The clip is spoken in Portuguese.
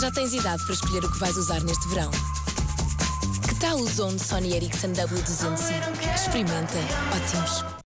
Já tens idade para escolher o que vais usar neste verão. Que tal o Zone Sony Ericsson W205? Experimenta. Ótimos.